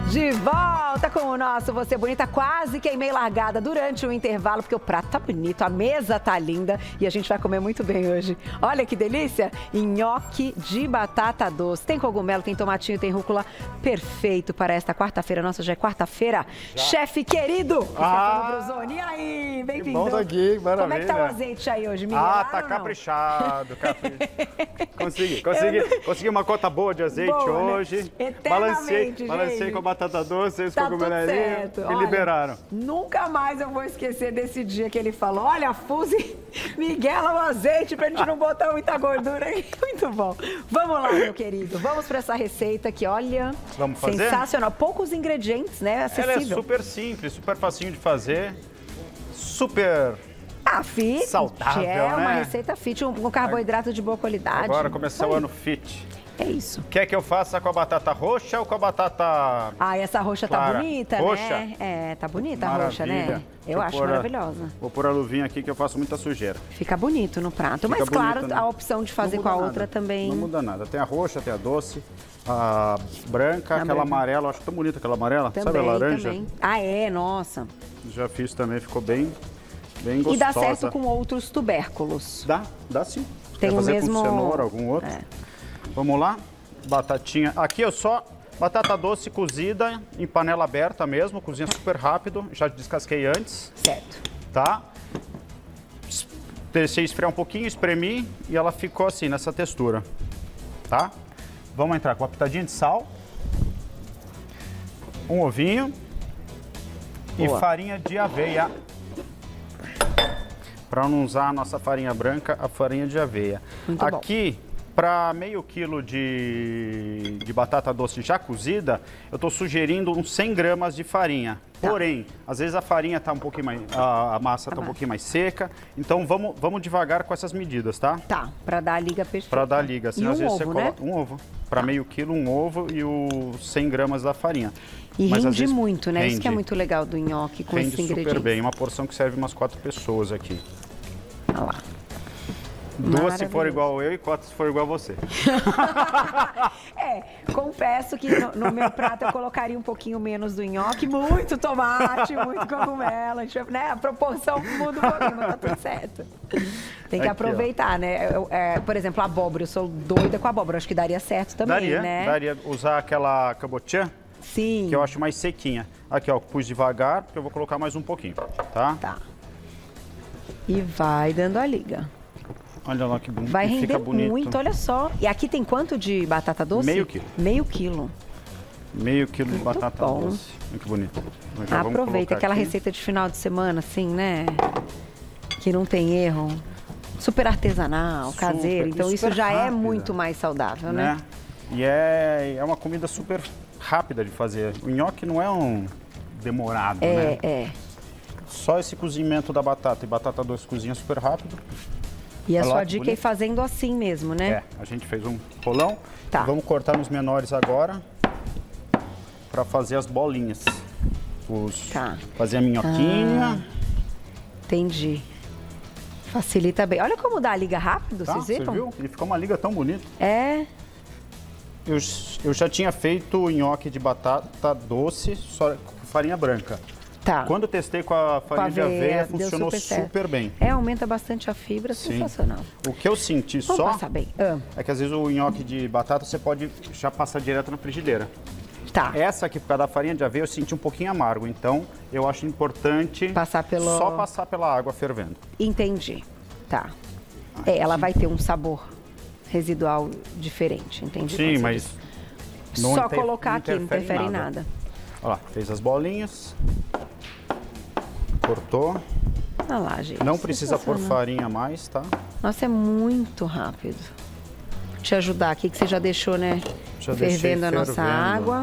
De volta com o nosso Você Bonita. Quase queimei largada durante o intervalo, porque o prato tá bonito, a mesa tá linda e a gente vai comer muito bem hoje. Olha que delícia! Nhoque de batata doce. Tem cogumelo, tem tomatinho, tem rúcula. Perfeito para esta quarta-feira. Nossa, já é quarta-feira. Chefe querido! Brusoni. E aí, bem-vindo. Bom aqui, maravilha. Como é que tá o azeite aí hoje, Miguel? Tá caprichado. Consegui uma cota boa de azeite hoje. Né? Balancei com a batata doce, os cogumelinhos e liberaram. Nunca mais eu vou esquecer desse dia que ele falou, olha, Fuse, Miguela o azeite pra gente não botar muita gordura aí. Muito bom. Vamos lá, meu querido. Vamos pra essa receita que, olha, vamos fazer? Sensacional. Poucos ingredientes, né? Acessível. Ela é super simples, super facinho de fazer, super... fit. Saudável, é uma né? receita fit, um carboidrato de boa qualidade. Agora começou o ano fit. É isso. Quer que eu faça com a batata roxa ou com a batata essa roxa clara? Tá bonita, roxa? né? Tá bonita a Maravilha. roxa, né? Eu acho maravilhosa. Vou pôr a luvinha aqui que eu faço muita sujeira. Fica bonito no prato. Mas claro, a opção de fazer com a outra também... Não muda nada. Tem a roxa, tem a doce, a branca, aquela amarela. Eu acho tão bonita aquela amarela. Também, sabe a laranja? Também. Nossa. Já fiz também, ficou bem gostosa. E dá certo com outros tubérculos? Dá sim. Tem Quer fazer mesmo... com cenoura, algum outro? Vamos lá? Batatinha. Aqui eu só batata doce cozida em panela aberta mesmo, cozinha super rápido. Já descasquei antes. Certo. Tá? Deixei esfriar um pouquinho, espremi e ela ficou assim, nessa textura. Tá? Vamos entrar com uma pitadinha de sal. Um ovinho. Boa. E farinha de aveia. Para não usar a nossa farinha branca, a farinha de aveia. Muito aqui, para meio quilo de batata doce já cozida, eu estou sugerindo uns 100 gramas de farinha. Tá. Porém, às vezes a farinha está um pouquinho mais, a massa está um pouquinho mais seca. Então vamos devagar com essas medidas, tá? Tá, para dar a liga perfeita. Para dar a liga, assim, e às vezes ovo, você coloca um ovo. Para meio quilo, um ovo e os 100 gramas da farinha. E rende muito, né? Isso que é muito legal do nhoque com esses ingredientes. Rende super bem, uma porção que serve umas 4 pessoas aqui. Olha lá. 2 se for igual eu e 4 se for igual você. Confesso que no meu prato eu colocaria um pouquinho menos do nhoque, muito tomate, muito cogumelo, né? A proporção muda um pouquinho, mas tá tudo certo. Tem que aproveitar, né? Por exemplo, a abóbora, eu sou doida com a abóbora, acho que daria certo também, né? Daria usar aquela cabotiã. Sim. Que eu acho mais sequinha. Aqui, ó, pus devagar, porque eu vou colocar mais um pouquinho, tá? Tá. E vai dando a liga. Olha lá que bonito. Vai render fica bonito. muito, olha só. E aqui tem quanto de batata doce? Meio quilo. Meio quilo. Meio quilo de batata doce. Muito bonito. Aproveita aquela receita de final de semana, assim, né? Que não tem erro. Super artesanal, caseiro. Então isso já é muito mais saudável, né? E é uma comida super rápida de fazer. O nhoque não é um demorado, né? Só esse cozimento da batata e batata doce cozinha super rápido. E a sua dica é ir fazendo assim mesmo, né? A gente fez um rolão. Tá. Vamos cortar nos menores agora para fazer as bolinhas. Fazer a minhoquinha. Entendi. Facilita bem. Olha como dá a liga rápido, vocês viram? Você viu? E ficou uma liga tão bonita. Eu já tinha feito nhoque de batata doce só com farinha branca. Tá. Quando eu testei com a farinha de aveia, funcionou super bem. Aumenta bastante a fibra, sensacional. O que eu senti é que às vezes o nhoque de batata você pode já passar direto na frigideira. Tá. Essa aqui, por causa da farinha de aveia, eu senti um pouquinho amargo. Então, eu acho importante só passar pela água fervendo. Entendi. Tá. Ela vai ter um sabor residual diferente, entendi? Sim, mas só colocar aqui, não interfere em nada. Olha lá, fez as bolinhas. Cortou. Olha lá, gente. Não precisa pôr farinha a mais, tá? Nossa, é muito rápido. Te ajudar aqui, que você já deixou, né? Já fervendo a nossa água.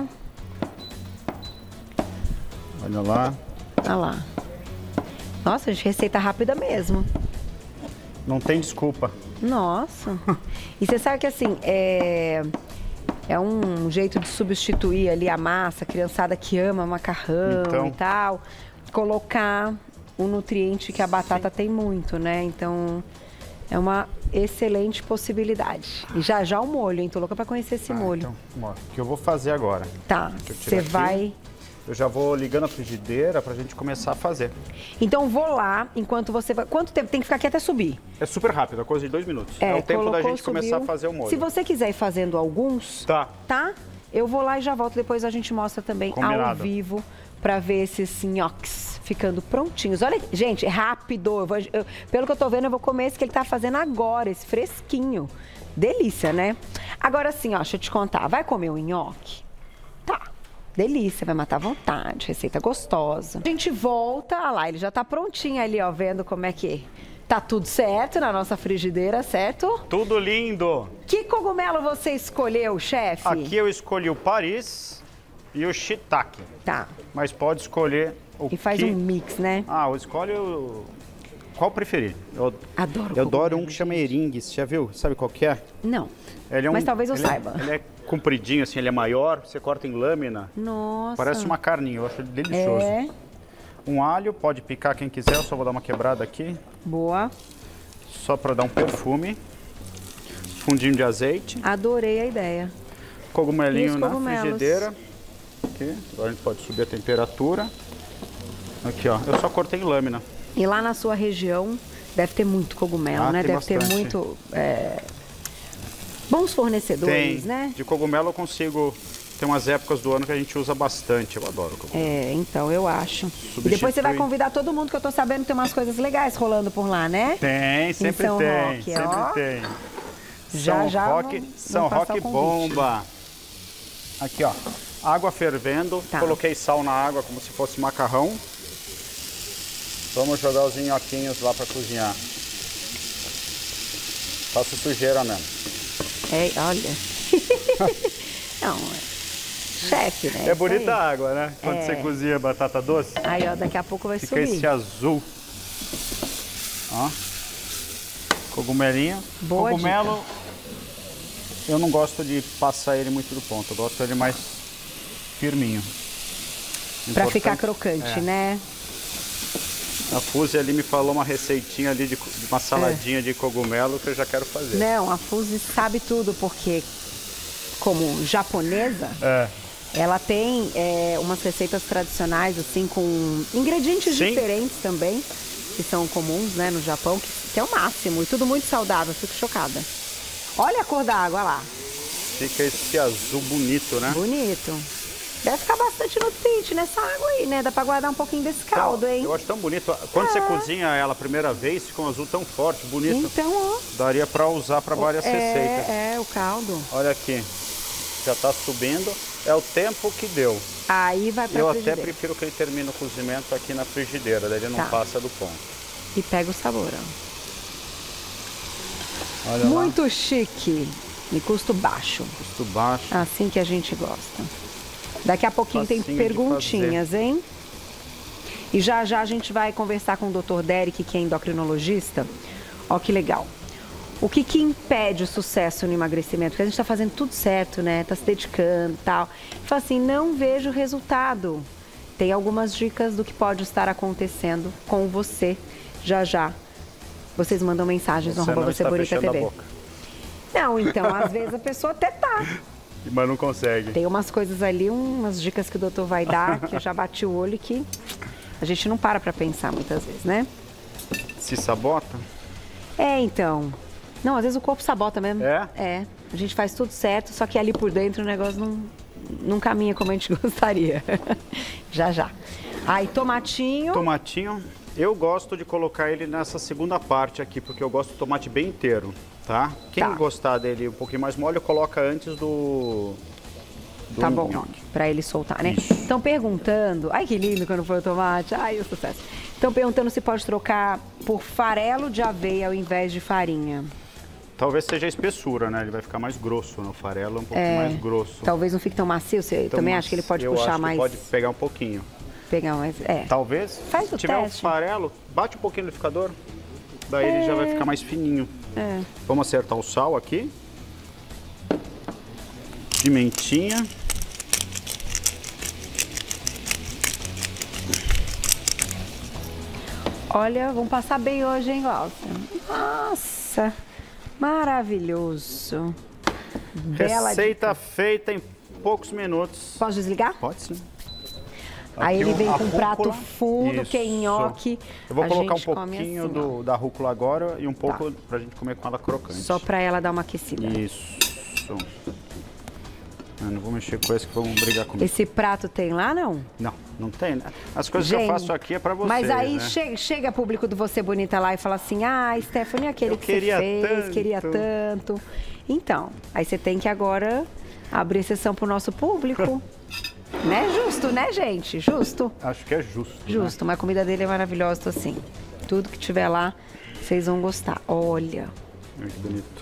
Olha lá. Olha lá. Nossa, gente, receita rápida mesmo. Não tem desculpa. Nossa. E você sabe que assim, é um jeito de substituir ali a massa, a criançada que ama macarrão e tal, colocar o nutriente que a batata tem muito, né? Então, É uma excelente possibilidade. E já já o molho, hein? Tô louca pra conhecer esse molho. Então, ó, o que eu vou fazer agora? Tá, você vai... Eu já vou ligando a frigideira pra gente começar a fazer. Então vou lá, enquanto você vai... Quanto tempo? Tem que ficar aqui até subir. É super rápido, é coisa de 2 minutos. É o tempo da gente começar a fazer o molho. Se você quiser ir fazendo alguns, tá? Eu vou lá e já volto. Depois a gente mostra também ao vivo pra ver esses nhoques ficando prontinhos. Olha, gente, é rápido. Pelo que eu tô vendo, eu vou comer esse que ele tá fazendo agora, esse fresquinho. Delícia, né? Agora sim, ó, deixa eu te contar. Vai comer o nhoque? Tá. Delícia, vai matar à vontade, receita gostosa. A gente volta, olha lá, ele já tá prontinho ali, ó, vendo como é que tá tudo certo na nossa frigideira, certo? Tudo lindo! Que cogumelo você escolheu, chefe? Aqui eu escolhi o Paris e o shiitake. Tá. Mas pode escolher o E faz um mix, né? Eu escolho qual preferir. Eu adoro um que chama eringues, já viu? Sabe qual que é? Não, mas talvez eu saiba. Ele é compridinho, assim, ele é maior, você corta em lâmina. Nossa. Parece uma carninha, eu acho ele delicioso. É. Um alho, pode picar quem quiser, eu só vou dar uma quebrada aqui. Boa. Só para dar um perfume. Fundinho de azeite. Adorei a ideia. Cogumelinho na frigideira. Aqui, agora a gente pode subir a temperatura. Aqui, ó, eu só cortei em lâmina. E lá na sua região deve ter muito cogumelo, né? Deve ter muito... bons fornecedores, né? De cogumelo eu consigo... Tem umas épocas do ano que a gente usa bastante, eu adoro cogumelo. Então, eu acho. E depois você vai convidar todo mundo, que eu tô sabendo que tem umas coisas legais rolando por lá, né? Tem, sempre São tem, Roque, sempre tem. São Roque bomba. Aqui, ó, água fervendo, coloquei sal na água como se fosse macarrão. Vamos jogar os nhoquinhos lá para cozinhar. Faço sujeira mesmo. Olha. Não, chefe, né? É bonita a água, né? Quando você cozinha batata doce. Aí, ó, daqui a pouco vai subir. Fica esse azul. Ó. Cogumelinho. Boa Cogumelo, dica. Eu não gosto de passar ele muito do ponto. Eu gosto dele mais firminho. Pra ficar crocante, né? A Fuzi ali me falou uma receitinha ali de uma saladinha de cogumelo que eu já quero fazer. Não, a Fuzi sabe tudo, porque como japonesa, ela tem umas receitas tradicionais, assim, com ingredientes diferentes também, que são comuns, né, no Japão, que é o máximo, e tudo muito saudável, fico chocada. Olha a cor da água, olha lá. Fica esse azul bonito, né? Bonito. Deve ficar bastante nutriente nessa água aí, né? Dá pra guardar um pouquinho desse caldo, hein? Eu acho tão bonito. Quando você cozinha ela a primeira vez, fica um azul tão forte, bonito. Então, ó. Daria pra usar pra várias receitas. O caldo. Olha aqui. Já tá subindo. É o tempo que deu. Aí vai pra frigideira. Eu até prefiro que ele termine o cozimento aqui na frigideira, daí ele não passa do ponto. E pega o sabor, ó. Olha muito lá. Chique. E custo baixo. Custo baixo. Assim que a gente gosta. Daqui a pouquinho tem perguntinhas, hein? E já já a gente vai conversar com o Dr. Derek, que é endocrinologista. Ó, que legal. O que impede o sucesso no emagrecimento? Porque a gente tá fazendo tudo certo, né? Tá se dedicando e tal. Fala assim, não vejo resultado. Tem algumas dicas do que pode estar acontecendo com você já já. Vocês mandam mensagens no @VocêBonitaTV. Não, então, às vezes a pessoa até tá. Mas não consegue. Tem umas coisas ali, umas dicas que o doutor vai dar, que eu já bati o olho, que a gente não para pensar muitas vezes, né? Se sabota? Então. Não, às vezes o corpo sabota mesmo. É? A gente faz tudo certo, só que ali por dentro o negócio não caminha como a gente gostaria. Já já. Aí, tomatinho. Tomatinho. Eu gosto de colocar ele nessa segunda parte aqui, porque eu gosto do tomate bem inteiro, tá? Quem gostar dele um pouquinho mais mole, coloca antes do tá bom, pra ele soltar, né? Estão perguntando... Ai, que lindo quando foi o tomate. Ai, o sucesso. Estão perguntando se pode trocar por farelo de aveia ao invés de farinha. Talvez seja a espessura, né? Ele vai ficar mais grosso no farelo, um pouquinho mais grosso. Talvez não fique tão macio. Você também acha que ele pode puxar mais? Pode pegar um pouquinho. Pegar mais, Talvez. Faz o Se tiver teste. um farelo, bate um pouquinho no liquidificador. Daí ele já vai ficar mais fininho. Vamos acertar o sal aqui. Pimentinha. Olha, vamos passar bem hoje, hein, Glaucia? Nossa! delícia. Maravilhoso. Bela Receita dica. feita em poucos minutos. Posso desligar? Pode sim. Aí Aqui ele vem a com um rúcula. prato fundo, que é nhoque. Eu vou A colocar um gente come pouquinho assim, ó. da rúcula agora e um pouco pra gente comer com ela crocante. Só pra ela dar uma aquecida. Isso. Eu não vou mexer com esse que vão brigar comigo. Esse prato tem lá, não? Não, não tem, né? As coisas que eu faço aqui é pra vocês, mas aí né? chega público do Você Bonita lá e fala assim, Stephanie, aquele Eu que queria você fez, tanto. queria tanto. Então, aí você tem que agora abrir exceção pro nosso público. Né? Justo, né, gente? Justo. Acho que é justo. Justo, mas a comida dele é maravilhosa, tô assim. Tudo que tiver lá, vocês vão gostar. Olha. Olha que bonito.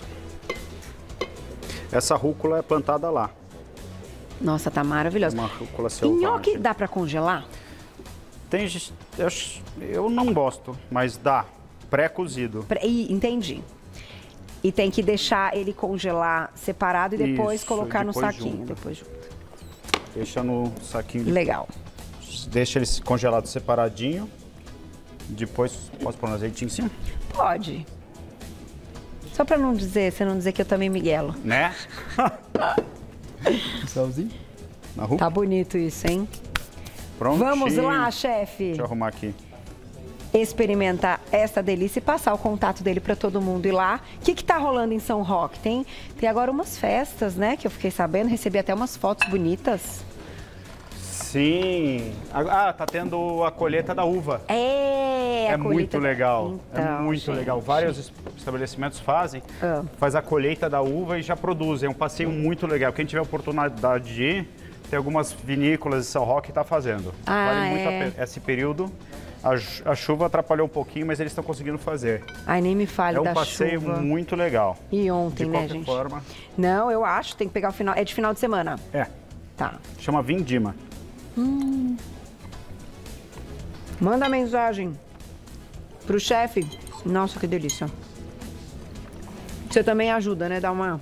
Essa rúcula é plantada lá. Nossa, tá maravilhosa. Uma rúcula E selvagem. nhoque dá pra congelar? Tem, eu não gosto, mas dá. Pré-cozido. Entendi. E tem que deixar ele congelar separado e depois Isso, colocar no depois saquinho. junta. Depois junto. Deixa no saquinho. Legal. Deixa ele congelado separadinho. Depois, posso pôr no azeitinho em cima? Pode. Só pra não dizer, você não dizer que eu também miguelo. Né? Salzinho. Na rúcula. Tá bonito isso, hein? Prontinho. Vamos lá, chefe. Deixa eu arrumar aqui. Experimentar essa delícia e passar o contato dele para todo mundo ir lá. O que tá rolando em São Roque? Tem agora umas festas, né? Que eu fiquei sabendo, recebi até umas fotos bonitas. Sim. Tá tendo a colheita da uva. É muito legal. Então, é muito gente. legal. Vários estabelecimentos fazem. Faz a colheita da uva e já produzem. É um passeio muito legal. Quem tiver a oportunidade de ir, tem algumas vinícolas de São Roque que está fazendo. Vale muito a pena. Esse período, a chuva atrapalhou um pouquinho, mas eles estão conseguindo fazer. Ai, nem me fale da chuva. É um passeio muito legal. E ontem, de né, qualquer gente? forma. Não, eu acho, tem que pegar o final. É de final de semana. É. Tá. Chama Vindima. Manda mensagem pro chefe. Nossa, que delícia. Você também ajuda, né? Dá uma...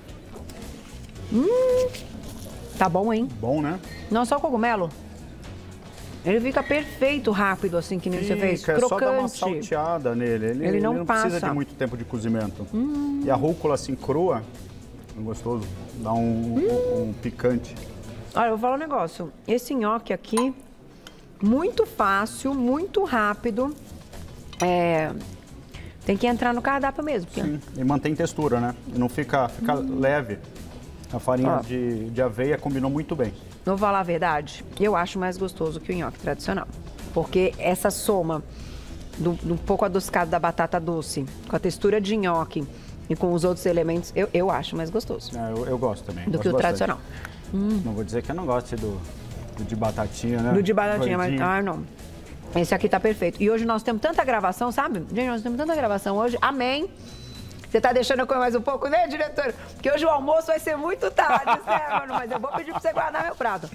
Tá bom, hein? Bom, né? Não, só o cogumelo. Ele fica perfeito, rápido, assim, que nem você fez. É Crocante. só dar uma salteada nele. Ele não precisa de muito tempo de cozimento. E a rúcula assim crua, é gostoso. Dá um picante. Olha, eu vou falar um negócio. Esse nhoque aqui, muito fácil, muito rápido. Tem que entrar no cardápio mesmo. Porque... Sim, e mantém textura, né? E não fica leve. A farinha de aveia combinou muito bem. Vou falar a verdade, eu acho mais gostoso que o nhoque tradicional. Porque essa soma do pouco adocicado da batata doce, com a textura de nhoque e com os outros elementos, eu acho mais gostoso. Eu gosto também. Do que o tradicional. Não vou dizer que eu não gosto do de batatinha, né? Do de batatinha, mas... Gordinho. Ah, não. Esse aqui tá perfeito. E hoje nós temos tanta gravação, sabe? Gente, nós temos tanta gravação hoje. Amém. Você tá deixando eu comer mais um pouco, né, diretor? Porque hoje o almoço vai ser muito tarde, Stefano, mas eu vou pedir pra você guardar meu prato.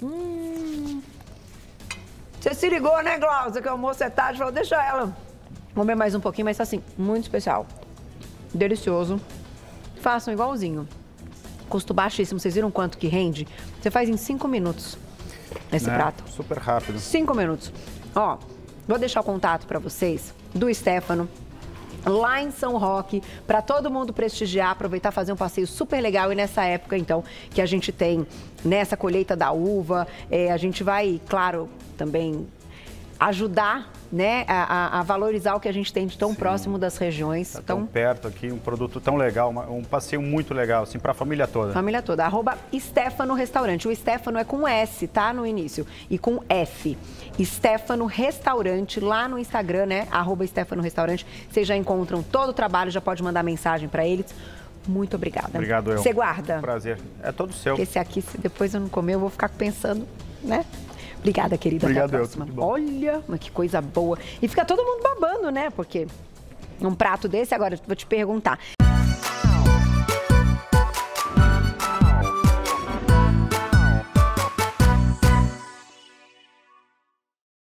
Você se ligou, né, Glaucia, que o almoço é tarde, falou, deixa ela comer mais um pouquinho, mas assim, muito especial. Delicioso. Façam igualzinho. Custo baixíssimo, vocês viram quanto que rende? Você faz em 5 minutos esse prato. Super rápido. 5 minutos. Ó, vou deixar o contato pra vocês do Stefano, lá em São Roque, para todo mundo prestigiar, aproveitar, fazer um passeio super legal. E nessa época, então, que a gente tem nessa colheita da uva, a gente vai, claro, também ajudar, né, a valorizar o que a gente tem de tão próximo das regiões. Tá tão perto aqui, um produto tão legal, um passeio muito legal, assim, para a família toda. Família toda. @Stefano Restaurante. O Stefano é com S, tá? No início. E com F. Stefano Restaurante, lá no Instagram, né? @Stefano Restaurante. Vocês já encontram todo o trabalho, já pode mandar mensagem para eles. Muito obrigada. Obrigado, eu. Você guarda? Prazer. É todo seu. Esse aqui, se depois eu não comer, eu vou ficar pensando, né? Obrigada, querida. Obrigado, até a próxima. tudo bom. Olha, mas que coisa boa. E fica todo mundo babando, né? Porque um prato desse, agora, vou te perguntar.